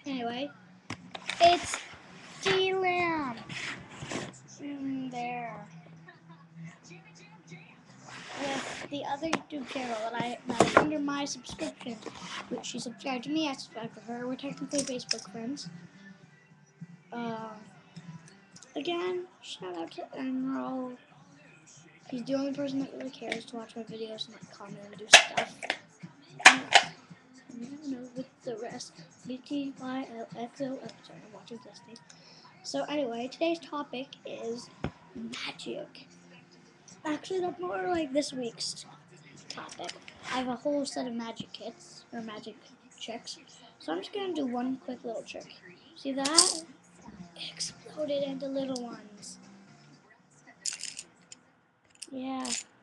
Anyway, it's NJLamp. There. With the other YouTube channel that is under my subscription, which she subscribed to me, I subscribed to her. We're technically Facebook friends. Again, shout out to Emerald. He's the only person that really cares to watch my videos and like comment and do stuff. No, with the rest. BTYLXO. Sorry, I'm watching Destiny. So anyway, today's topic is magic. Actually, that's more like this week's topic. I have a whole set of magic kits, or magic tricks. So I'm just going to do one quick little trick. See that? It exploded into little ones. Yeah,